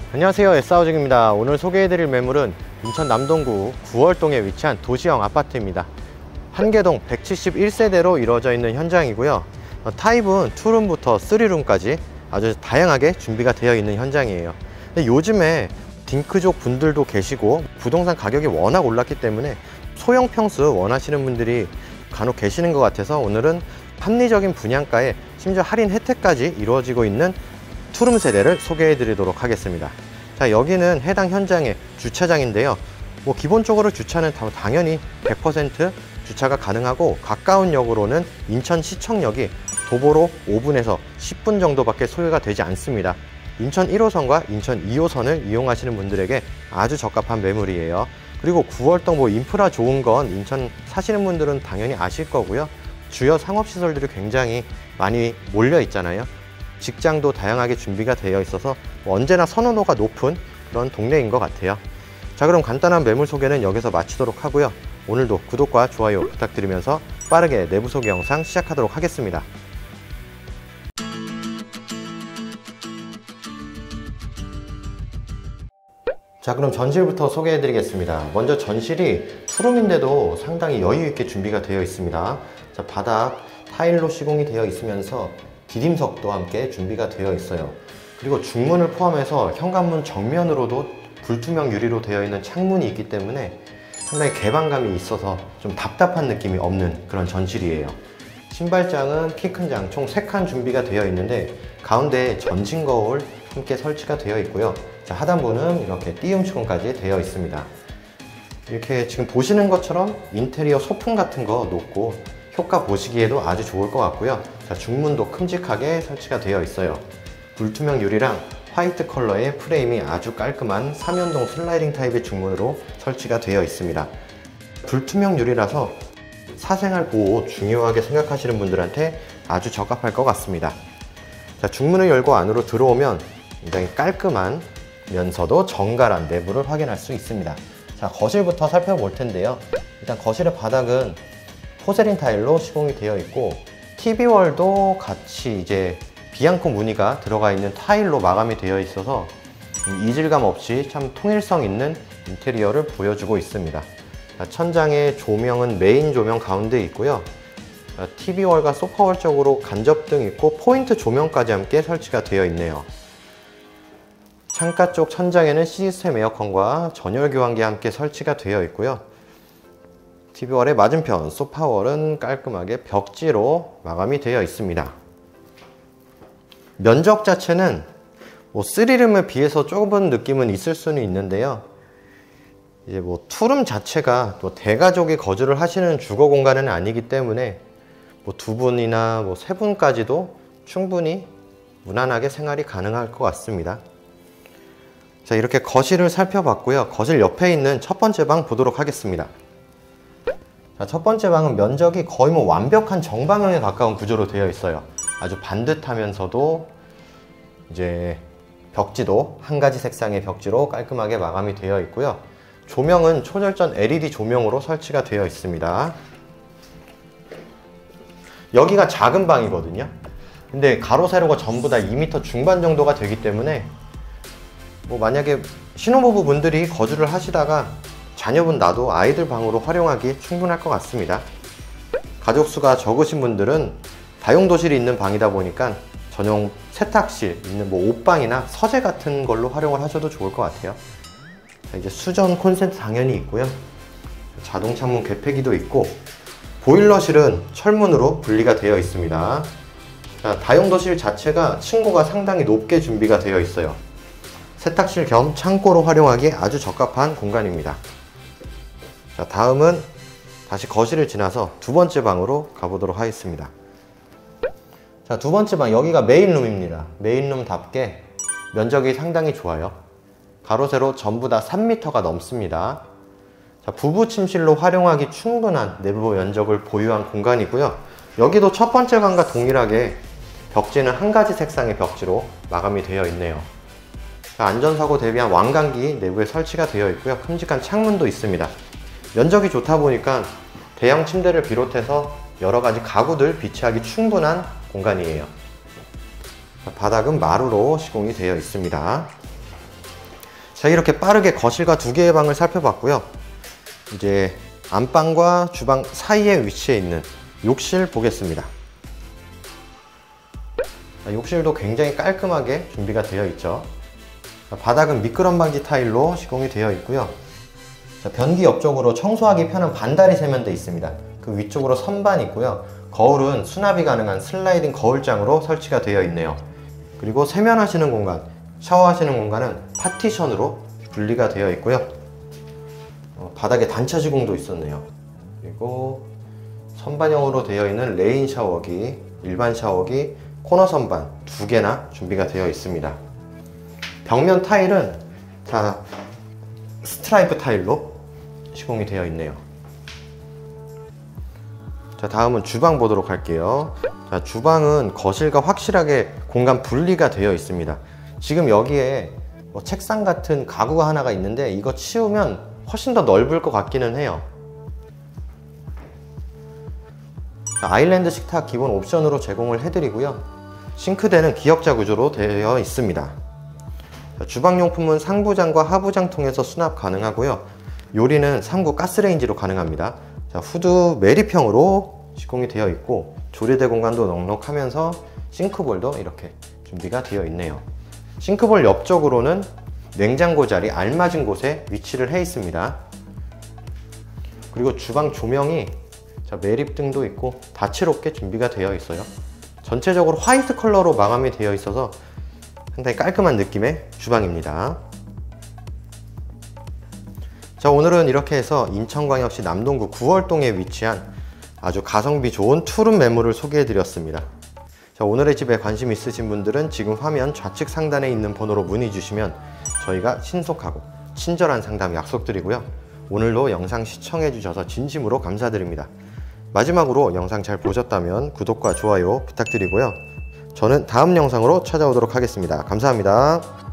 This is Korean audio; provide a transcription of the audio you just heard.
안녕하세요, S하우징입니다. 오늘 소개해드릴 매물은 인천 남동구 구월동에 위치한 도시형 아파트입니다. 한계동 171세대로 이루어져 있는 현장이고요. 타입은 투룸부터 3룸까지 아주 다양하게 준비가 되어 있는 현장이에요. 근데 요즘에 딩크족 분들도 계시고 부동산 가격이 워낙 올랐기 때문에 소형 평수 원하시는 분들이 간혹 계시는 것 같아서 오늘은 합리적인 분양가에 심지어 할인 혜택까지 이루어지고 있는 투룸 세대를 소개해 드리도록 하겠습니다. 자, 여기는 해당 현장의 주차장인데요. 기본적으로 주차는 당연히 100% 주차가 가능하고, 가까운 역으로는 인천시청역이 도보로 5분에서 10분 정도밖에 소요가 되지 않습니다. 인천 1호선과 인천 2호선을 이용하시는 분들에게 아주 적합한 매물이에요. 그리고 구월동 인프라 좋은 건 인천 사시는 분들은 당연히 아실 거고요. 주요 상업시설들이 굉장히 많이 몰려 있잖아요. 직장도 다양하게 준비가 되어 있어서 언제나 선호도가 높은 그런 동네인 것 같아요. 자, 그럼 간단한 매물 소개는 여기서 마치도록 하고요. 오늘도 구독과 좋아요 부탁드리면서 빠르게 내부 소개 영상 시작하도록 하겠습니다. 자, 그럼 전실부터 소개해 드리겠습니다. 먼저 전실이 투룸인데도 상당히 여유 있게 준비가 되어 있습니다. 자, 바닥 타일로 시공이 되어 있으면서 디딤석도 함께 준비가 되어 있어요. 그리고 중문을 포함해서 현관문 정면으로도 불투명 유리로 되어 있는 창문이 있기 때문에 상당히 개방감이 있어서 좀 답답한 느낌이 없는 그런 전실이에요. 신발장은 키 큰 장 총 3칸 준비가 되어 있는데 가운데에 전진 거울 함께 설치가 되어 있고요. 자, 하단부는 이렇게 띄움 시공까지 되어 있습니다. 이렇게 지금 보시는 것처럼 인테리어 소품 같은 거 놓고 효과 보시기에도 아주 좋을 것 같고요. 자, 중문도 큼직하게 설치가 되어 있어요. 불투명 유리랑 화이트 컬러의 프레임이 아주 깔끔한 3연동 슬라이딩 타입의 중문으로 설치가 되어 있습니다. 불투명 유리라서 사생활 보호 중요하게 생각하시는 분들한테 아주 적합할 것 같습니다. 자, 중문을 열고 안으로 들어오면 굉장히 깔끔하면서도 정갈한 내부를 확인할 수 있습니다. 자, 거실부터 살펴볼 텐데요. 일단 거실의 바닥은 포세린 타일로 시공이 되어 있고, TV월도 같이 이제 비앙코 무늬가 들어가 있는 타일로 마감이 되어 있어서 이질감 없이 참 통일성 있는 인테리어를 보여주고 있습니다. 천장의 조명은 메인 조명 가운데 있고요. TV월과 소파월 쪽으로 간접등 있고 포인트 조명까지 함께 설치가 되어 있네요. 창가 쪽 천장에는 시스템 에어컨과 전열 교환기 함께 설치가 되어 있고요. TV월의 맞은편 소파월은 깔끔하게 벽지로 마감이 되어 있습니다. 면적 자체는 3룸에 비해서 좁은 느낌은 있을 수는 있는데요. 이제 투룸 자체가 또 대가족이 거주를 하시는 주거 공간은 아니기 때문에 2분이나 3분까지도 충분히 무난하게 생활이 가능할 것 같습니다. 자, 이렇게 거실을 살펴봤고요. 거실 옆에 있는 첫 번째 방 보도록 하겠습니다. 자, 첫 번째 방은 면적이 거의 완벽한 정방형에 가까운 구조로 되어 있어요. 아주 반듯하면서도 이제 벽지도 한 가지 색상의 벽지로 깔끔하게 마감이 되어 있고요. 조명은 초절전 LED 조명으로 설치가 되어 있습니다. 여기가 작은 방이거든요. 근데 가로 세로가 전부 다 2m 중반 정도가 되기 때문에 만약에 신혼부부 분들이 거주를 하시다가 자녀분 놔도 아이들 방으로 활용하기 충분할 것 같습니다. 가족수가 적으신 분들은 다용도실이 있는 방이다 보니까 전용 세탁실 있는 옷방이나 서재 같은 걸로 활용을 하셔도 좋을 것 같아요. 자, 이제 수전 콘센트 당연히 있고요. 자동 창문 개폐기도 있고, 보일러실은 철문으로 분리가 되어 있습니다. 자, 다용도실 자체가 층고가 상당히 높게 준비가 되어 있어요. 세탁실 겸 창고로 활용하기에 아주 적합한 공간입니다. 자, 다음은 다시 거실을 지나서 두 번째 방으로 가보도록 하겠습니다. 자, 두 번째 방, 여기가 메인룸입니다. 메인룸답게 면적이 상당히 좋아요. 가로 세로 전부 다 3m가 넘습니다. 자, 부부 침실로 활용하기 충분한 내부 면적을 보유한 공간이고요. 여기도 첫 번째 방과 동일하게 벽지는 한 가지 색상의 벽지로 마감이 되어 있네요. 자, 안전사고 대비한 왕관기 내부에 설치가 되어 있고요. 큼직한 창문도 있습니다. 면적이 좋다 보니까 대형 침대를 비롯해서 여러가지 가구들 비치하기 충분한 공간이에요. 바닥은 마루로 시공이 되어 있습니다. 자, 이렇게 빠르게 거실과 두 개의 방을 살펴봤고요. 이제 안방과 주방 사이에 위치해 있는 욕실 보겠습니다. 자, 욕실도 굉장히 깔끔하게 준비가 되어 있죠. 자, 바닥은 미끄럼 방지 타일로 시공이 되어 있고요. 자, 변기 옆쪽으로 청소하기 편한 반다리 세면대 있습니다. 그 위쪽으로 선반 있고요. 거울은 수납이 가능한 슬라이딩 거울장으로 설치가 되어 있네요. 그리고 세면하시는 공간, 샤워하시는 공간은 파티션으로 분리가 되어 있고요. 바닥에 단차 시공도 있었네요. 그리고 선반형으로 되어 있는 레인 샤워기, 일반 샤워기, 코너 선반 두 개나 준비가 되어 있습니다. 벽면 타일은 다 스트라이프 타일로 시공이 되어 있네요. 자, 다음은 주방 보도록 할게요. 자, 주방은 거실과 확실하게 공간 분리가 되어 있습니다. 지금 여기에 책상 같은 가구가 하나가 있는데 이거 치우면 훨씬 더 넓을 것 같기는 해요. 자, 아일랜드 식탁 기본 옵션으로 제공을 해드리고요. 싱크대는 기역자 구조로 되어 있습니다. 자, 주방용품은 상부장과 하부장 통해서 수납 가능하고요. 요리는 3구 가스레인지로 가능합니다. 자, 후드 매립형으로 시공이 되어 있고 조리대 공간도 넉넉하면서 싱크볼도 이렇게 준비가 되어 있네요. 싱크볼 옆쪽으로는 냉장고 자리 알맞은 곳에 위치를 해 있습니다. 그리고 주방 조명이 매립등도 있고 다채롭게 준비가 되어 있어요. 전체적으로 화이트 컬러로 마감이 되어 있어서 상당히 깔끔한 느낌의 주방입니다. 자, 오늘은 이렇게 해서 인천광역시 남동구 구월동에 위치한 아주 가성비 좋은 투룸 매물을 소개해 드렸습니다. 자, 오늘의 집에 관심 있으신 분들은 지금 화면 좌측 상단에 있는 번호로 문의 주시면 저희가 신속하고 친절한 상담 약속드리고요. 오늘도 영상 시청해 주셔서 진심으로 감사드립니다. 마지막으로 영상 잘 보셨다면 구독과 좋아요 부탁드리고요. 저는 다음 영상으로 찾아오도록 하겠습니다. 감사합니다.